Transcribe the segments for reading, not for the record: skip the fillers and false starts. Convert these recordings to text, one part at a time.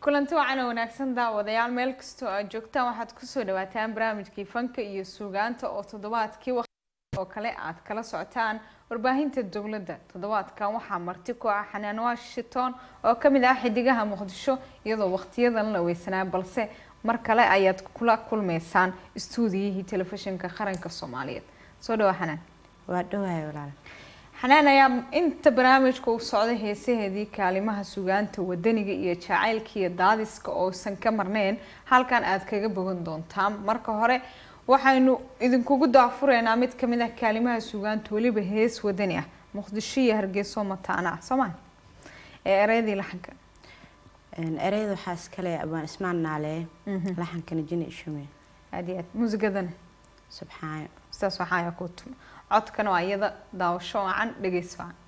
kulanti wacan wanaagsan daawadayaal meel kasta oo joogtaan waxaad ku soo dhawaataan barnaamijkii fanka iyo suugaanta oo toddobaadkii waqti oo kale aad kala socotaan warbaahinta dawladda. Toddobaadkan waxaa marti ku ah Xanaan Washington oo kamid ah xidigaha Muqdisho iyadoo waqtiyadan la weysanaa balse mar kale ayaad kula kulmeysaan stuudiyihii telefishinka qaranka Soomaaliyeed. Soo dhawaad Xanaan. waa dhawahay walaal. Xanaan ayaa inta barnaamijku u socday heesaheedii kaalimaha suugaanta wadaniga iyo jacaylka iyo daadiska oo san ka marneen halkan aad kaga bogan doontaan. Marka hore waxaynu idinkugu daafureynaa mid kamid ah kaalimaha suugaanta waliba hees wadani ah Muqdisho iyo Hargeysa mataana Soomaali ereydii laxanka ereyda waxaas kale abaan ismaan naale laxankana jini shume aad muusigadan subxaan saas waxaa ku tum codkan waa iyada daawasho wacan dhageys wacan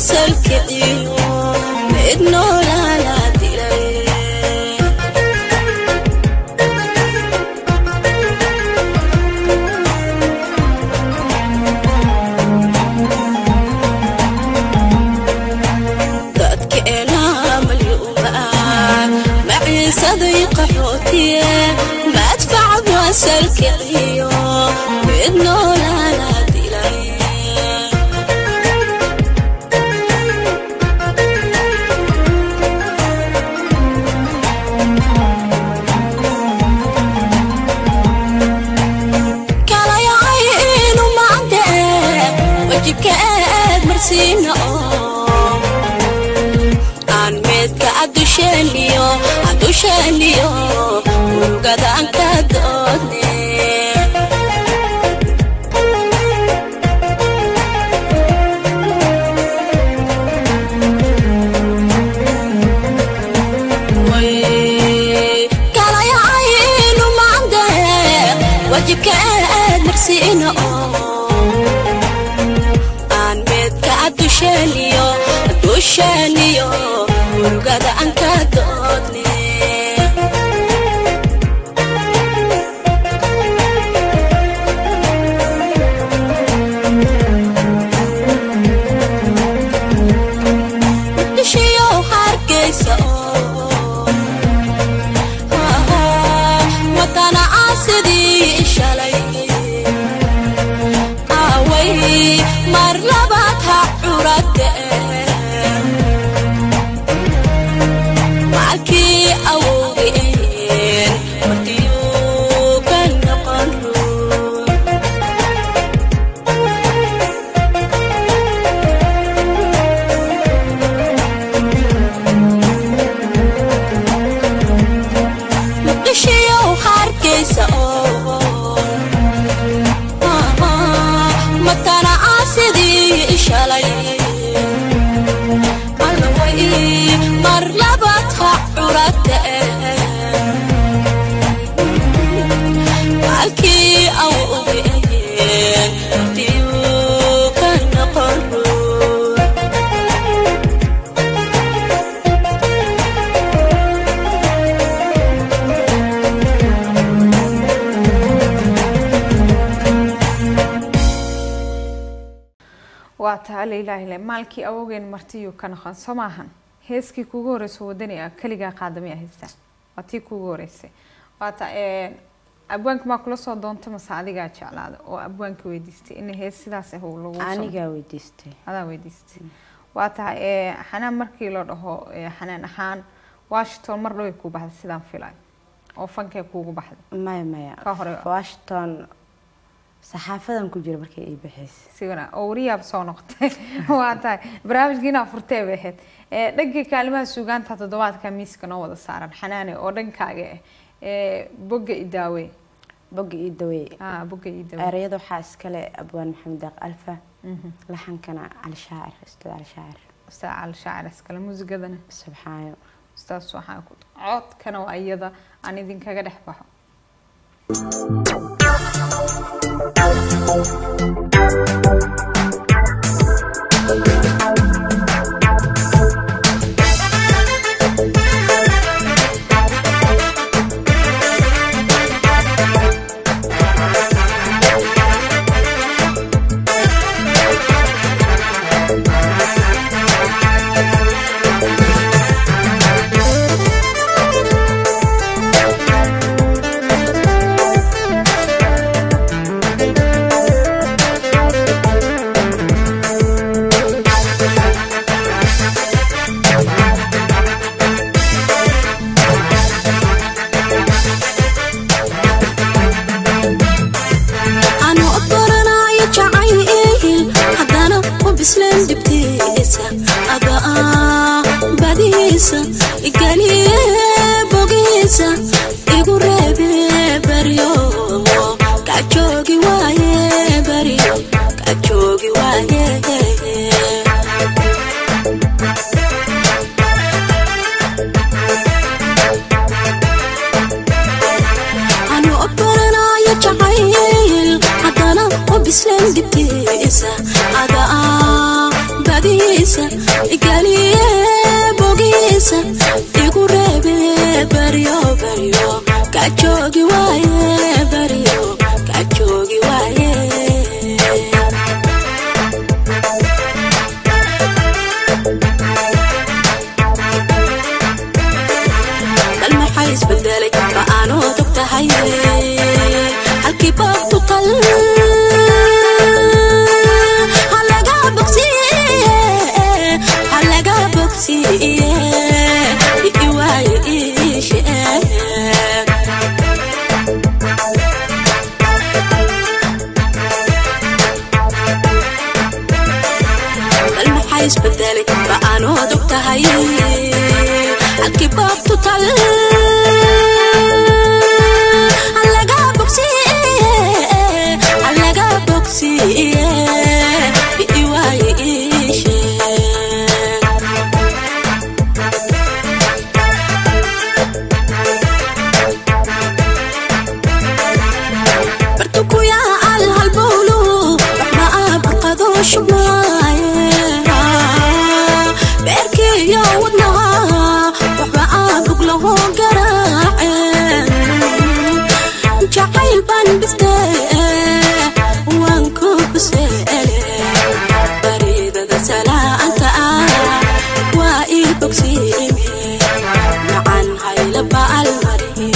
وسلكي إنه لا دلي دادك إلا مليوبان معي صديق حوتي ما أدفع وسلكي إنه لا دلي كأد مرسينا عن ميتك عدوشانيو وقد عنك دوني كلا يا عين وما عندك وجهك كأد مرسينا دوشانيو ورقد عنك دودني دشيو حركيسو وطن عاسدي شالي اوي مرلباتها عرده واتعالى إلهي مالكي أوجين مرتيو كان خان سماهن هسكي كوجورس ودنيا كلجا قادمية هسه واتي كوجورس واتا أبوانك ما كل صوت دون تمساعدي قاعد شغلة وأبوانك ويدستي إن هسه داسه هو لو أنا جا ويدستي هذا ويدستي واتا حنان مركي لده حنان حان واشتون مرة يكون بعد سلام فيلاي أو فنك يكون بعد ما واشتون صحافة كجرا بركي إيه بحس سيغنا أوريا بصونقت واتاي برامج جينا فرتي بحث دقي كلمة سوغان تتدوات كميس كنوض السارة حناني أو دنكاجة بوجي إداوي بوجي إداوي بوجي إداوي أريدو حاس كله أبوان محمد ألفا لحن كان على شاعر أستاذ على شاعر اسكال موسيقى دنا سبحانه أستاذ سبحانه عود كانوا أيضا عن إذن كجد حبها بسلم دبتيسا أبا بديسا إقالي بوغيسا إيقو ريبي بريو كاتشوغي وايه بريو كاتشوغي وايه أنو أكبرنا يتعيل عدنا وبسلم دبتيسا أبا بديسا igaliye bogisa igurebe bariyo bariyo kachogi waye bariyo kachogi waye لما حيس بدالك فأنا تبتحي الكباب تقل المحايس بدالك فأنا دكتهاي الكباب تطل علقا بوكسي بإيواي إيشي برتكو يا الهالبولو رحمة أبقى شماي بأركي يا ودنها رحمة أبقى له قراعين جعيل بان بستاء وانكو بسألي بريدة ذا سلا أنت وإي بكسيمي معان هاي لبا المريم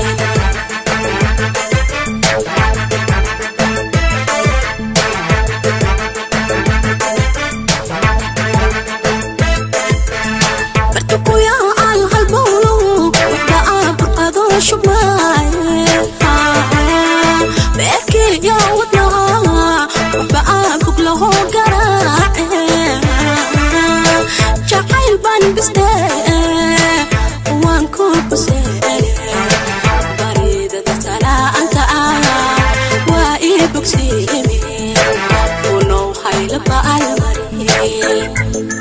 برتكو يا الهالبولو رحمة أبقى شماي بأركي يا ودنها رحمة أبقى له قراعين جعيل بان بستاء وانكو بسألي بريدة تسألا أنت وإي بكسيمي ونو هاي لبا المريم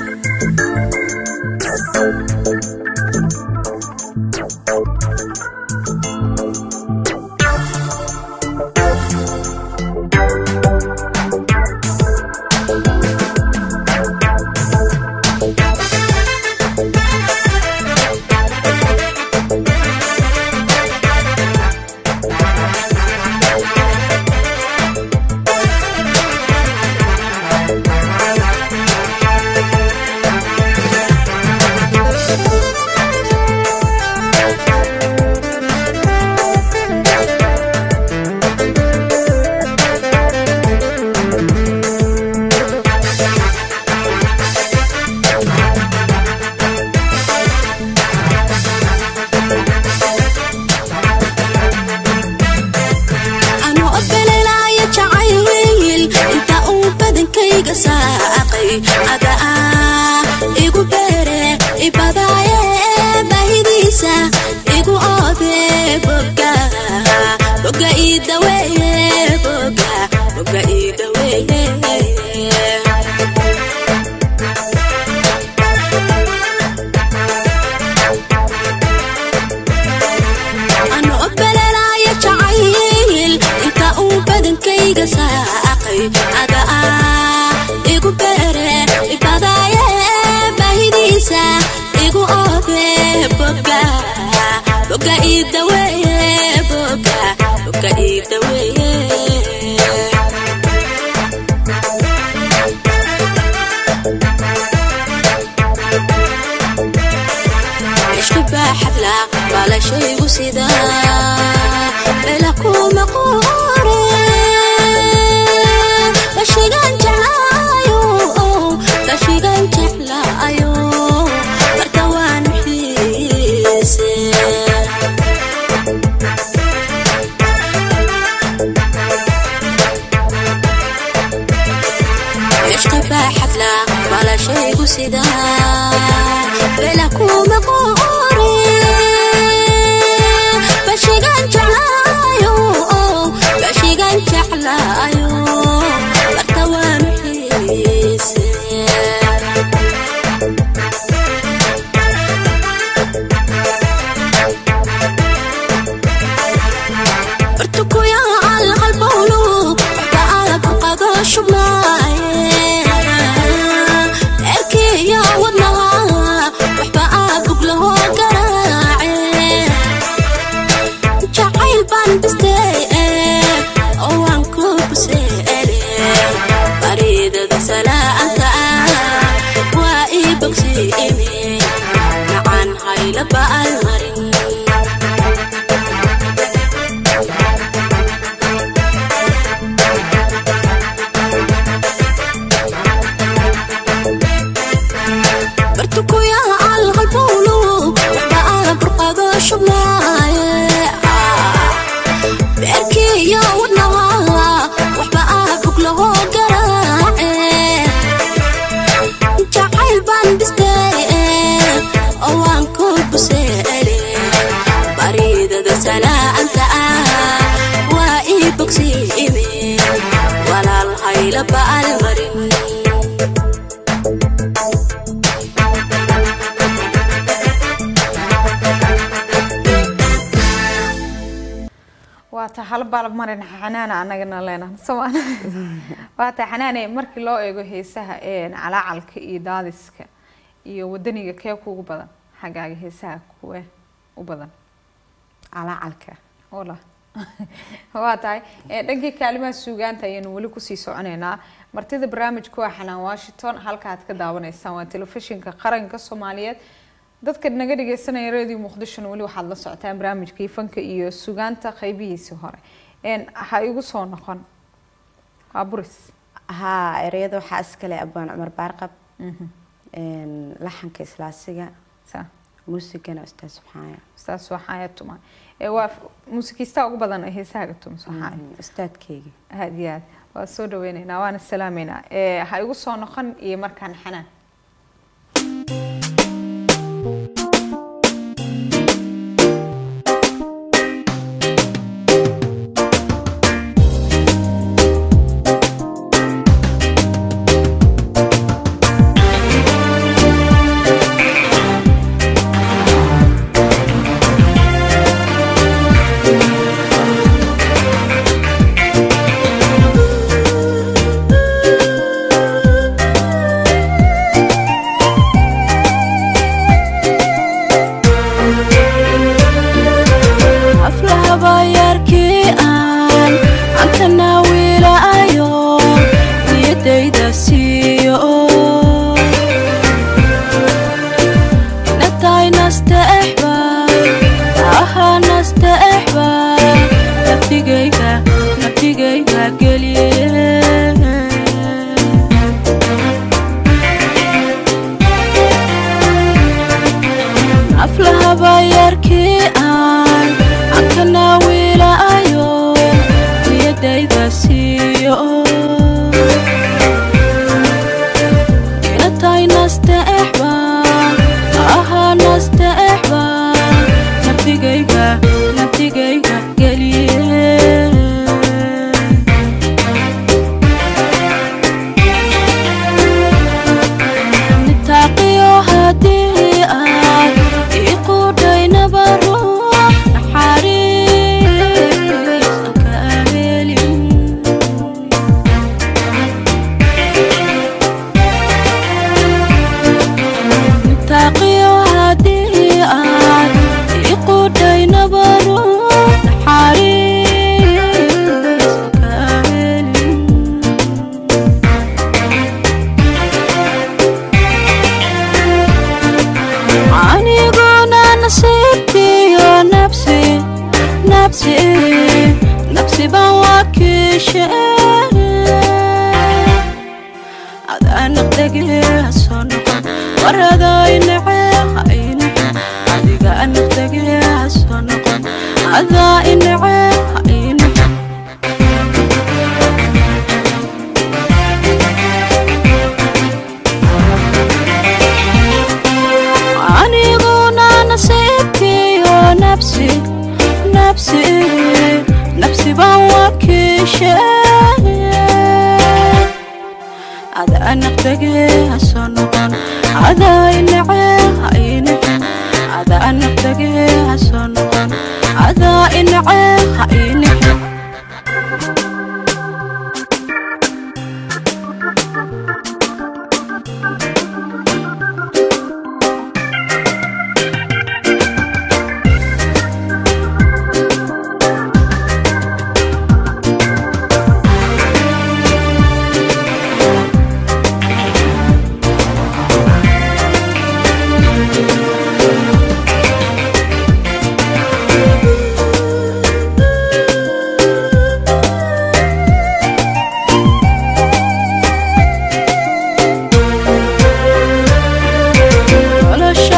ساقي أداء إيقو بيري إبادايا باهديسا إيقو أوبي بوكا بوكا إيداوي بوكا إيداوي أنا أقبل رايا جعيل إنت أوبدن كيغا ساقي أداء إيقو بيري إبادايا باهديسا إيقو أوبي بوكا بوكا إيداوي بوكا إيداوي حفلة ولا شيء وسيدا بلاكو مقوري بشيغان جعلايو برتوان حيسي يشتبه حفلة ولا شيء وسيدا بلاكو مقوري بشيغان جعلايو برتوان حيسي برتكو يا الهالبولو بقى شماي اركي بكسيمي معان هاي لبقى المرين برتكو يا الغلبولو بقى برقادو شبلاي بأركي يا ونها وحبقى بقلو قراعي جعل باندستي اوان كوب سيلي بريدة درسنا انت واي بكسيمي ولا الهاي لبقى المرين waata hal balab marin xanaana anagana leena Soomaan waata xanaanay markii loo eego heesaha calacalka iyo daadiska iyo wadaniga kee kuugu badan xagaaga heesaha kuwe u badan calacalka wala waata dhankii kalimaad suugaanta ayaynu wali ku sii soconeynaa martida barnaamijku waa Xanaan Washington halka aad ka daawaneysaan waa telefishinka qaranka Soomaaliyeed dadka naga dhageysanaya radio Muqdisho wali waxaad la socotaan barnaamijkii fanka iyo suugaanta qaybihiisa hore ha igu soo noqon aburis ereyada waxa iskale abaan Umar Baarqab laxanka islaasiga muusigana ustaas Subxaaya tuma waa muusikista ugu badan heesaha tuma Subxaaya ustaadkeyga hadiyaad waa soo dhaweynayna waana salaameynaa ha igu soo noqon iyo markaan Xanaan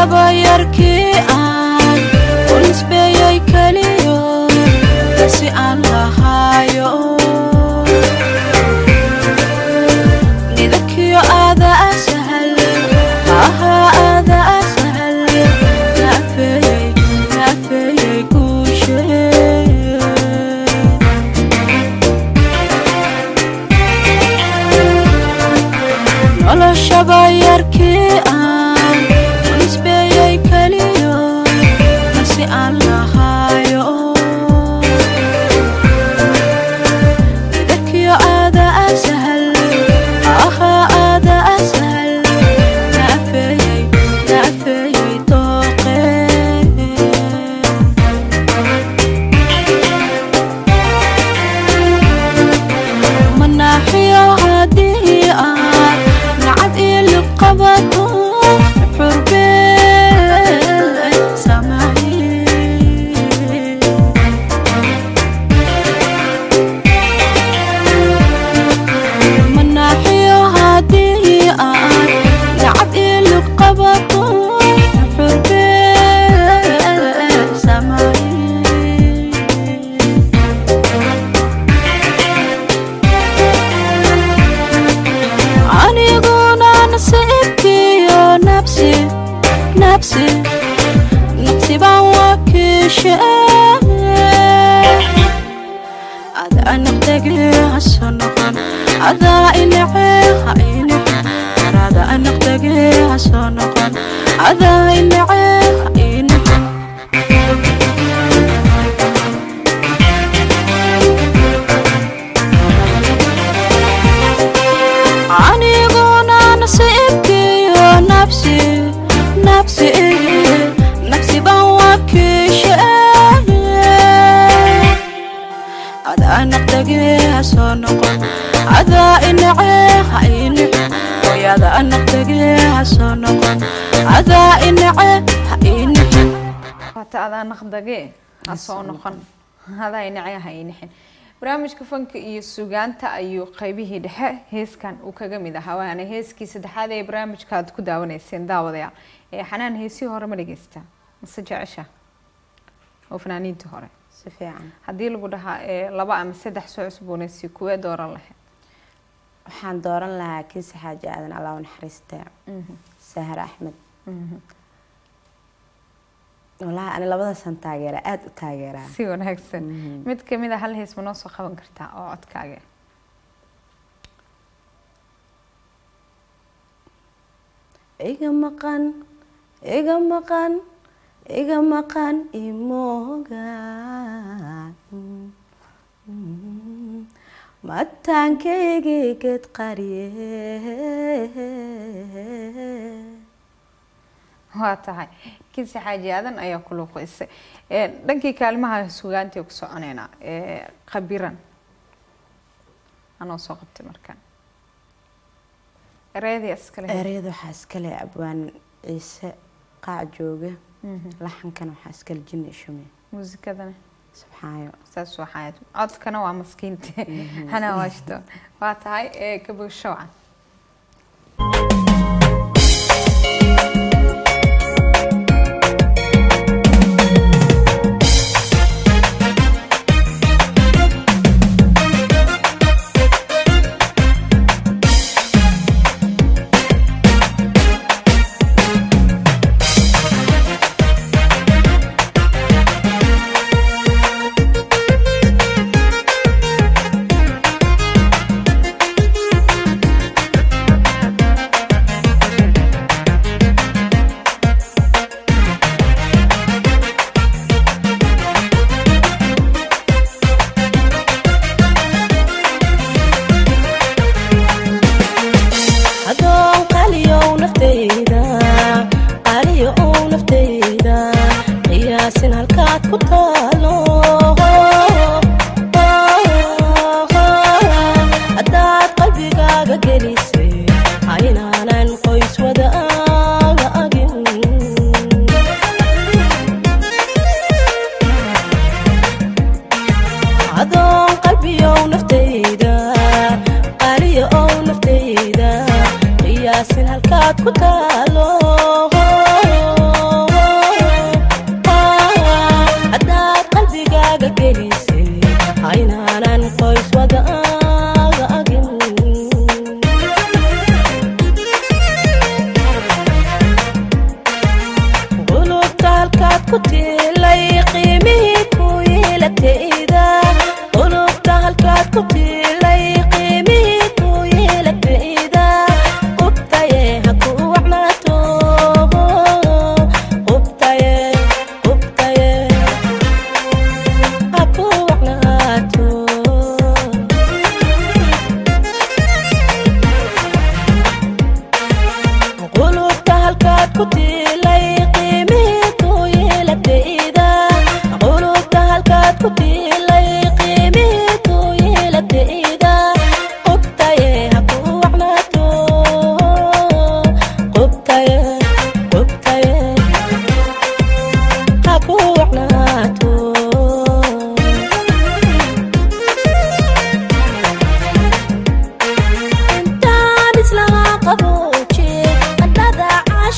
shabayarkii aan u nisbeeyay kaliyo si aan lahaayo nidakio aada asahal aha aada asahal naafeeyay guushee noloshabayarkii aan u nisbeeyay kaliyo si aan lahaayo nidakio aada asahal aha aada asahal naafeeyay dooqee manaaxiyo haddii aan nacad ilo qabato xurbee samaaye manaaxiyo haddii aan nacad ilo qabato xurbee samaaye aniguna nasiibkiyo nafsi baan wakiishe adaa naqdagee haso noqon adaa inacee ha inixin adaa naqdagee haso noqon adaa inacee ha inixin aniguna nasiibkiyo nafsi baan wakiishe adaa naqdagee haso noqon adaa inacee ha inixin oy adaa naqdagee haso noqon adaa inacee ha inixin hata adaa naqdagee hasoo noqon adaa inacee ha inixin barnaamijka fanka iyo sugaanta ayuu qaybihii dhexe heeskan uu kaga mid ahaa waana heeskii saddexaad ee barnaamijka aad ku daawanayseen daawadayaal xanaan heesii hore ma dhegeysta mase jecesha oo fanaaniintii hore si fiican haddii lagu dhahaa laba ama saddex soo cusboonaysi kuwee dooran lahayd waxaan dooran lahaa kiisa xaaji aadan allah u naxariistaa sahar axmed والله أنا لبضة سن تاجرة أد تاجرة si wanaagsan mid kamid ah hal hees ma noo soo qaban kartaa oo codkaaga iga maqan imoogaan mataankaygii ged qariyee waa tahay kiisa xaaji aadan ayaa ku luuqaysay dhankii kaalmaha sugaantii ku soconeynaa qabiran anoo soo qabtay markaan ereyadii iskale ereyada waxaa iskale abwaan ciise qaac jooga laxankana waxaa iskale jinni shume muusikadana subxaayo saas waa xayaat codkana waa maskiinta hana waashto waa tahay kabusho wacan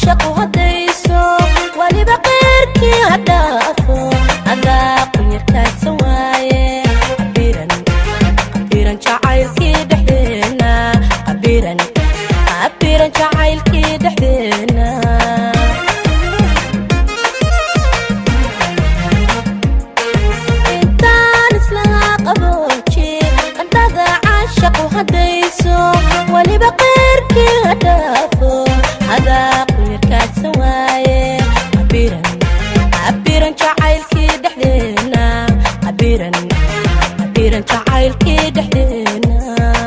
عاشق وهديسو ولي بقيركي هدافو أذاق يركاد سوايه عبيرا عبيرا جعايلكي دحدينا عبيرا عبيرا جعايلكي دحدينا انتان اسلها قبوشي انت ذا عاشق وهديسو ولي بقيركي هدافو هذا قيركاد سوايه عبيرا عبيرا جعايلكي دحدينا عبيرا عبيرا جعايلكي دحدينا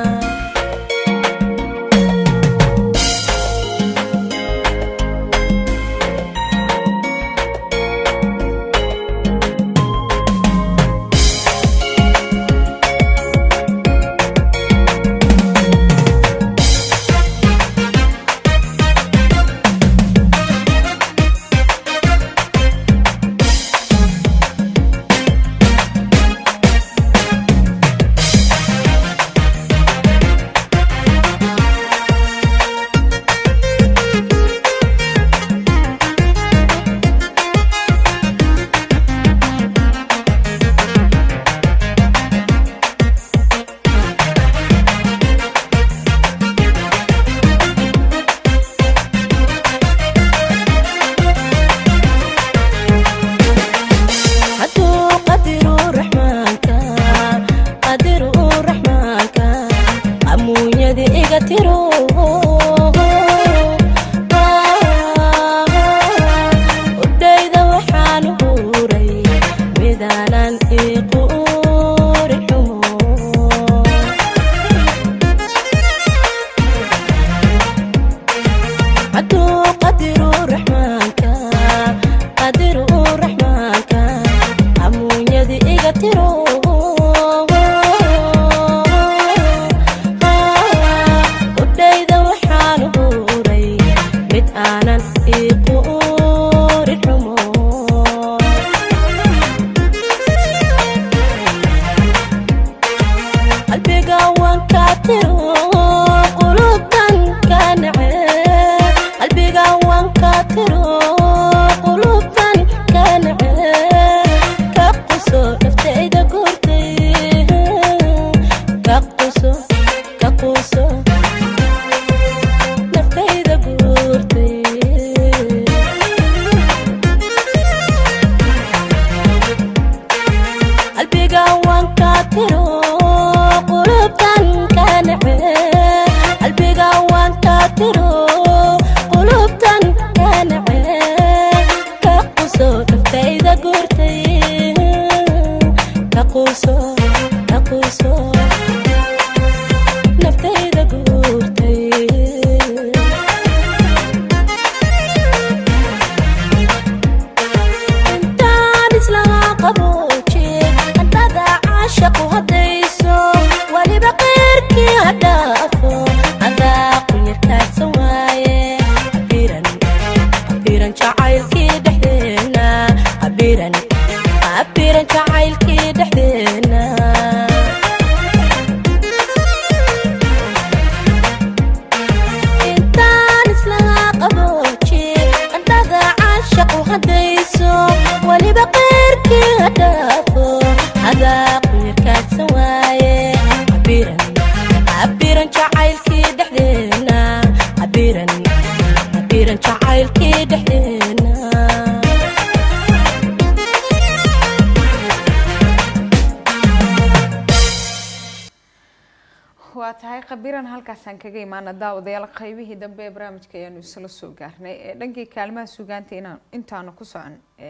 tahay qabiran halkaasaan kaga imaana daawadayaal qaybihii dambe ee barnaamijka ayaanu isla soo gaarnay dhankii kaalmaha suugaanta intaanu ku socon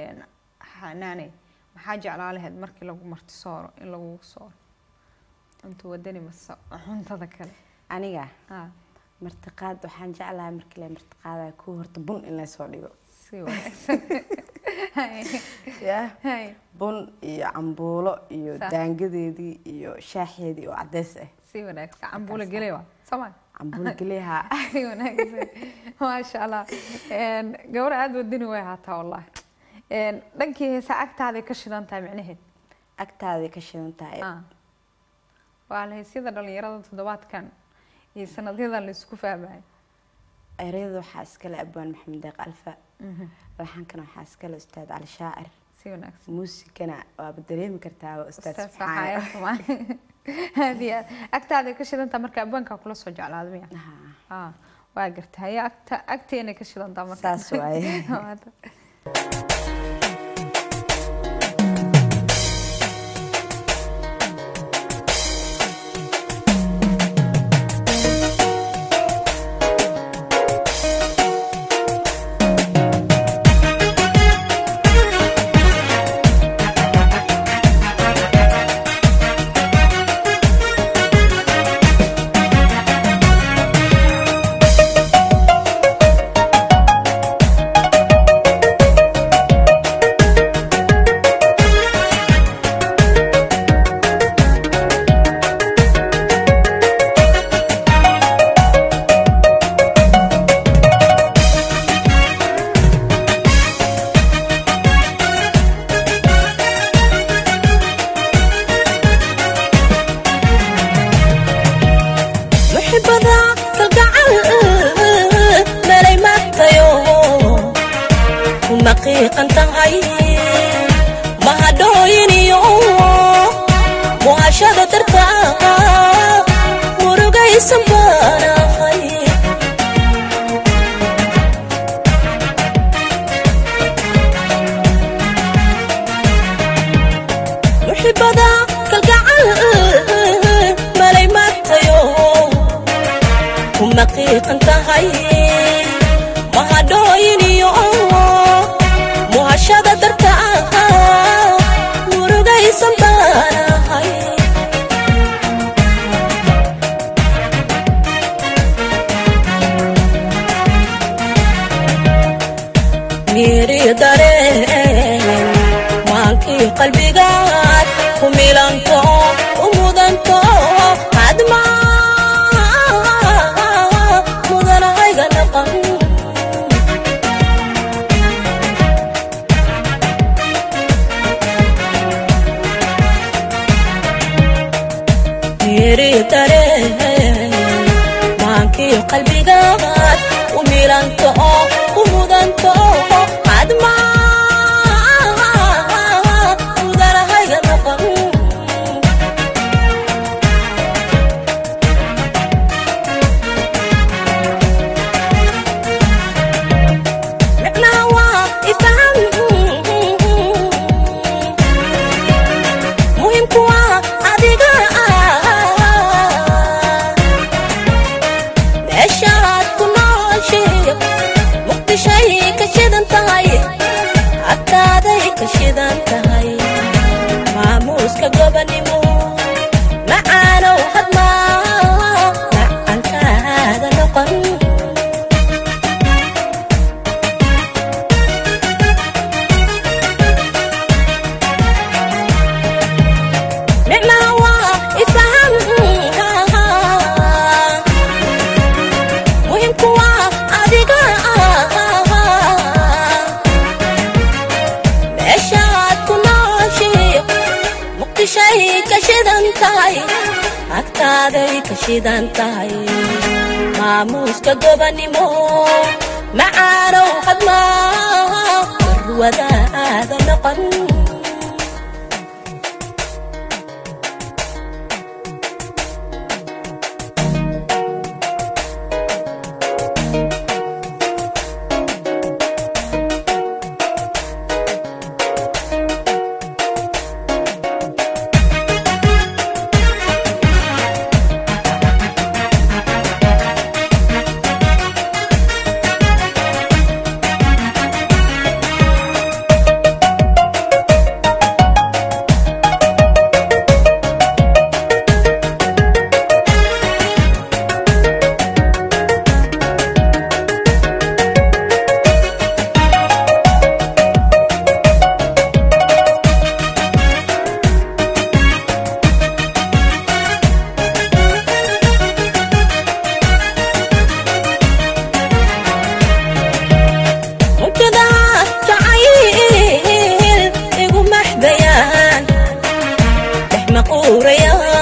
xanaane maxaa jeclaa lahayd markii lagu marti sooro in lagu sooro inta wadani masa cuntada kale aniga martiqaad waxaan jeclahay markii la martiqaada ku horta bun in la soo dhigo si wanaagsan bun iyo cambuulo iyo daangadeedii iyo shaaxeedii oo cadeys ah si wanaagsan cambuulo galeewa sama cambuulo galeeha si wanaagsan ma sha Allah gabar aad wadani way haataa wallahi dhankii heesa agtaada ka shidan tahay macnaheed agtaada ka shidan tahay waa la heesida dhalinyarada toddobaadkan iyo sanadyadan la isku fahmay erayada waxaa iskale abwaan maxamed deeq alfa laxankana waxaa iskale ustaad cali shaacir si wanaagsan muusikana waa dareemi kartaa ustaad saxaaya hadi agtaada ka shidanta marka abwaanka kula soo jeclaado miya waa gartay agteena ka shidanta marka saas waaye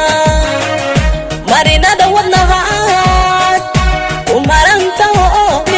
marinada wadnahaad u maranta oo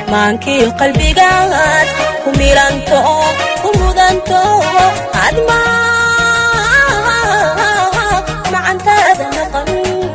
maankii qalbigaad ku miranto ku mudanto adma macantaada noqon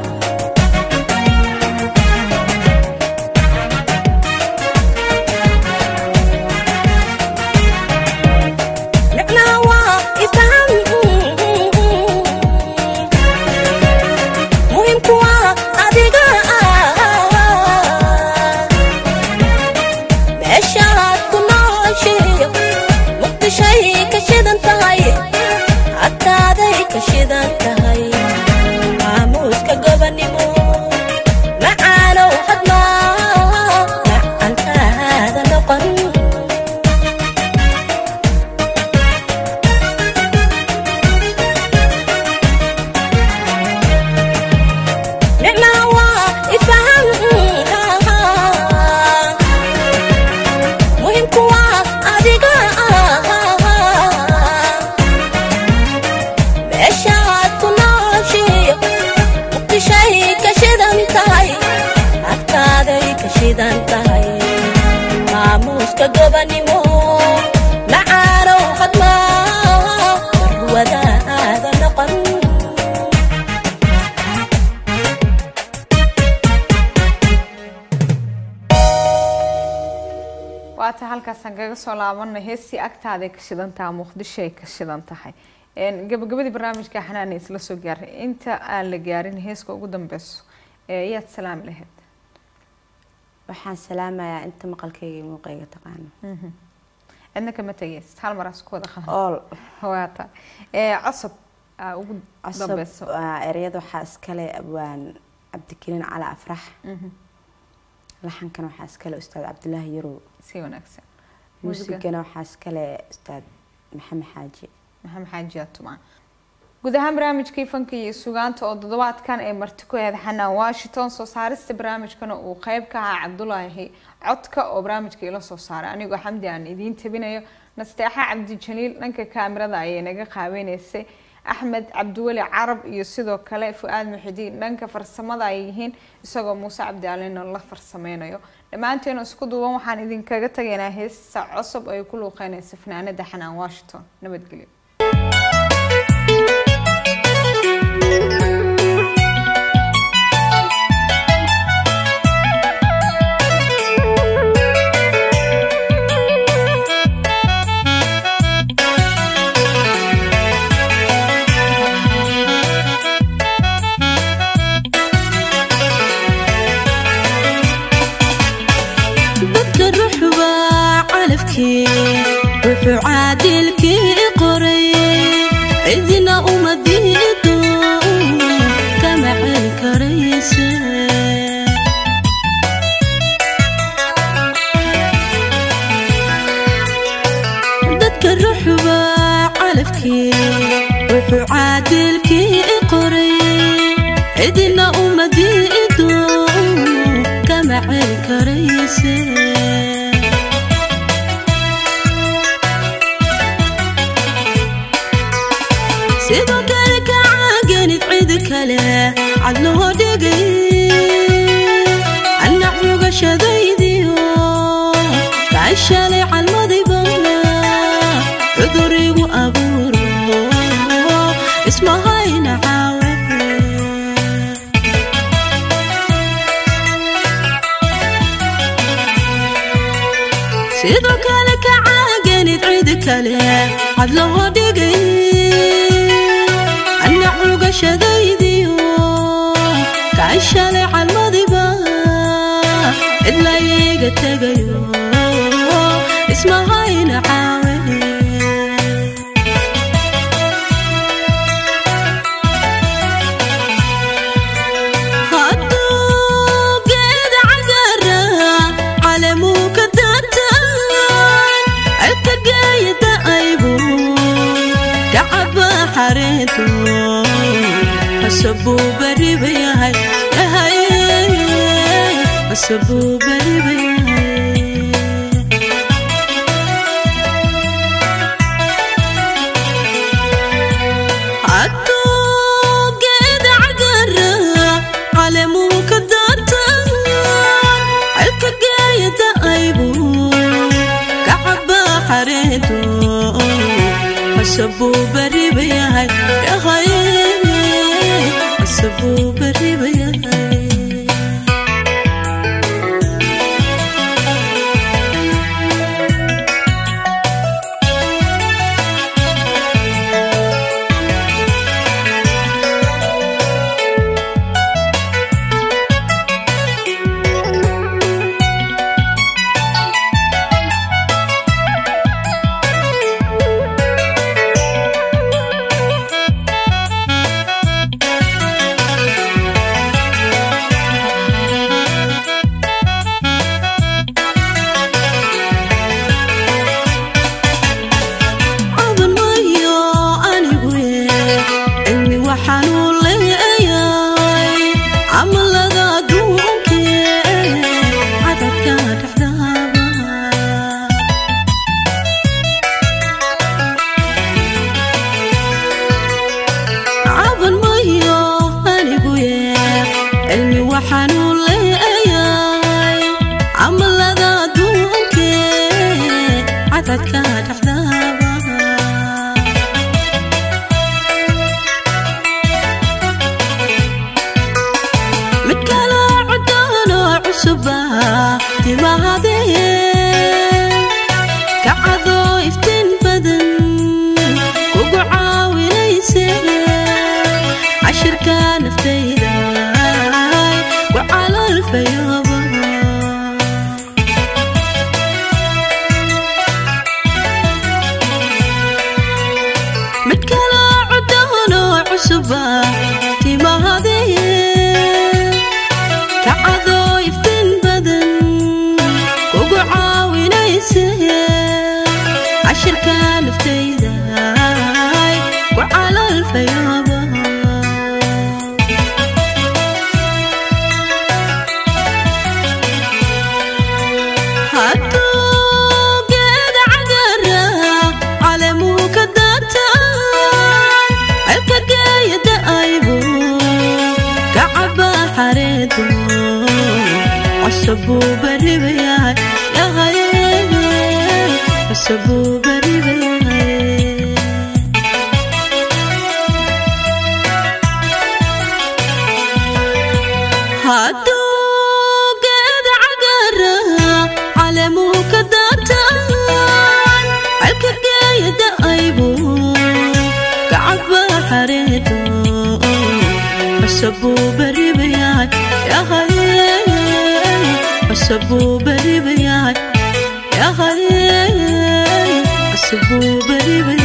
waata halkaasaan kaga soo laabanay heestii agtaada ka shidantaa muqdisho ay ka shidan tahay gabagabadii barnaamijka xanaan isla soo gaaray inta aan la gaarin heeska ugu dambayso yaad salaam lahayd waxaan salaamayaa inta maqalkayga muuqayga taqaano cidna kama tagaysid hal mar isku wada qaban all waata cusub ugu dambayso ereyada waxaa iskale abwaan cabdikariin cali afrax laxankan waxaa iskale ustaad cabdullaahi yarow si wanaagsan muusigana waxaa iskale ustaad maxamed xaaji atuma guud ahaan barnaamijkii fanka iyo sugaanta oo toddobaadkan ay marti ku ahayd xanaan washington soo saarista barnaamijkana uu qayb ka ahaa cabdullaahi codka oo barnaamijka ila soo saaray anigoo xamdi aan idiin tabinayo nasteexa cabdi jaliil dhanka kaamirada ayay naga qaabeynaysay axmed cabdiweli carab iyo sidoo kale fuaad muxidiin dhanka farsamada ay yihiin isagoo muuse cabdi alina la farsameynayo dhammaanteena isku duuban waxaan idinkaga tagaynaa heesta cusub ay ku luuqeynaysa fanaanada xanaan washington nabadgelyo wuxuu caadilkii qoray cidina uma diido kama celi karaysa dadka ruuxba calafkii wuxuu caadilkii qoray cidina uma diido kama celi karaysa sidoo kale ka caaganid cid kale cad loo dhigay anna xugashadaydiyo kaashalay calmaday bana cudurigu abuuro ismahayna caawe sidoo kale ka caaganid cid kale cad loo dhigay shadaydiyo kaashalay calmadiba cidla iga tagayo ismahayna caawe hadduu geed cagara calamuu ka daataan cilka geeyada aybu kacaba xareeto حسبوا بريبي هاي حسبوا بريبي حتى قيد عقر على مو كداتان عالك جاي دايبو كعبا حريتو حسبو بري بياي يا خير حسبو بري بياي حسبو بري بياي يا غير حسبو بري بياي هادو قد عقرة على مكداتان الكرقاية دايبو كعبا حريتو حسبو بري بياي يا غير حسبو بري بياي يا غالي حسبو بري بياي